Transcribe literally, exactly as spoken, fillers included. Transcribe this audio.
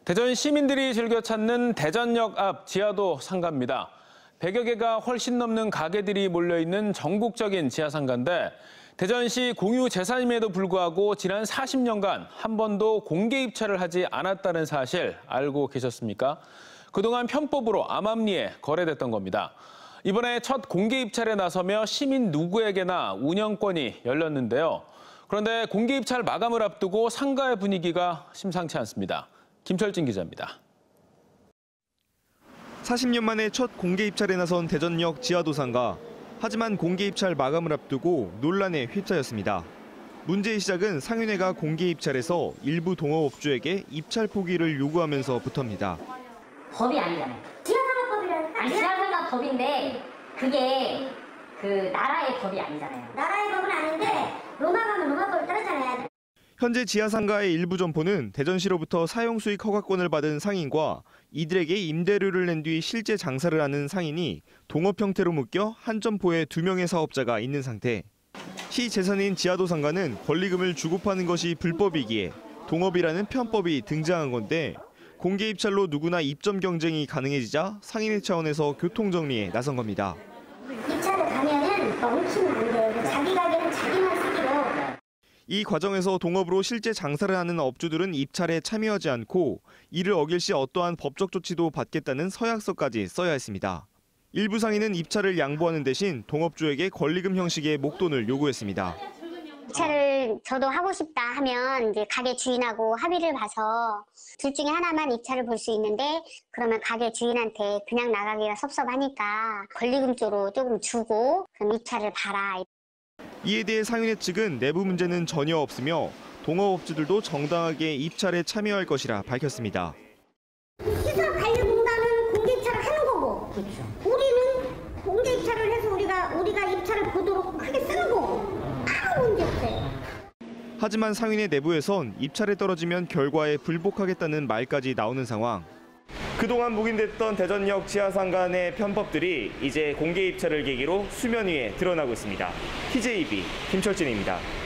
대전 시민들이 즐겨 찾는 대전역 앞 지하도 상가입니다. 백여 개가 훨씬 넘는 가게들이 몰려있는 전국적인 지하상가인데 대전시 공유재산임에도 불구하고 지난 사십 년간 한 번도 공개 입찰을 하지 않았다는 사실 알고 계셨습니까? 그동안 편법으로 암암리에 거래됐던 겁니다. 이번에 첫 공개 입찰에 나서며 시민 누구에게나 운영권이 열렸는데요. 그런데 공개 입찰 마감을 앞두고 상가의 분위기가 심상치 않습니다. 김철진 기자입니다. 사십 년 만에 첫 공개 입찰에 나선 대전역 지하도상가. 하지만 공개 입찰 마감을 앞두고 논란에 휩싸였습니다. 문제의 시작은 상인회가 공개 입찰에서 일부 동업업주에게 입찰 포기를 요구하면서부터입니다. 법이 아니잖아요. 지하상가법이라니까? 아니, 지하상가 법인데 그게 그 나라의 법이 아니잖아요. 나라의 법은 아닌데 로마 가면 로마법을 따르잖아요. 현재 지하상가의 일부 점포는 대전시로부터 사용수익 허가권을 받은 상인과 이들에게 임대료를 낸 뒤 실제 장사를 하는 상인이 동업 형태로 묶여 한 점포에 두 명의 사업자가 있는 상태. 시 재산인 지하도상가는 권리금을 주고 파는 것이 불법이기에 동업이라는 편법이 등장한 건데 공개 입찰로 누구나 입점 경쟁이 가능해지자 상인회 차원에서 교통정리에 나선 겁니다. 입찰을 가면은 멈추면 안 돼요. 자기 가게는 자기만 쓰기로. 이 과정에서 동업으로 실제 장사를 하는 업주들은 입찰에 참여하지 않고 이를 어길 시 어떠한 법적 조치도 받겠다는 서약서까지 써야 했습니다. 일부 상인은 입찰을 양보하는 대신 동업주에게 권리금 형식의 목돈을 요구했습니다. 입찰을 저도 하고 싶다 하면 이제 가게 주인하고 합의를 봐서 둘 중에 하나만 입찰을 볼 수 있는데 그러면 가게 주인한테 그냥 나가기가 섭섭하니까 권리금 쪽으로 조금 주고 그럼 입찰을 봐라. 이에 대해 상인회 측은 내부 문제는 전혀 없으며 동업업주들도 정당하게 입찰에 참여할 것이라 밝혔습니다. 시설관리공단은 공개 입찰을 하는 거고, 그렇죠. 우리는 공개 입찰을 해서 우리가 우리가 입찰을 보도록 크게 쓰는 거고 아무 문제 없어요. 하지만 상인회 내부에선 입찰에 떨어지면 결과에 불복하겠다는 말까지 나오는 상황. 그동안 묵인됐던 대전역 지하상가 내 편법들이 이제 공개 입찰을 계기로 수면 위에 드러나고 있습니다. 티제이비 김철진입니다.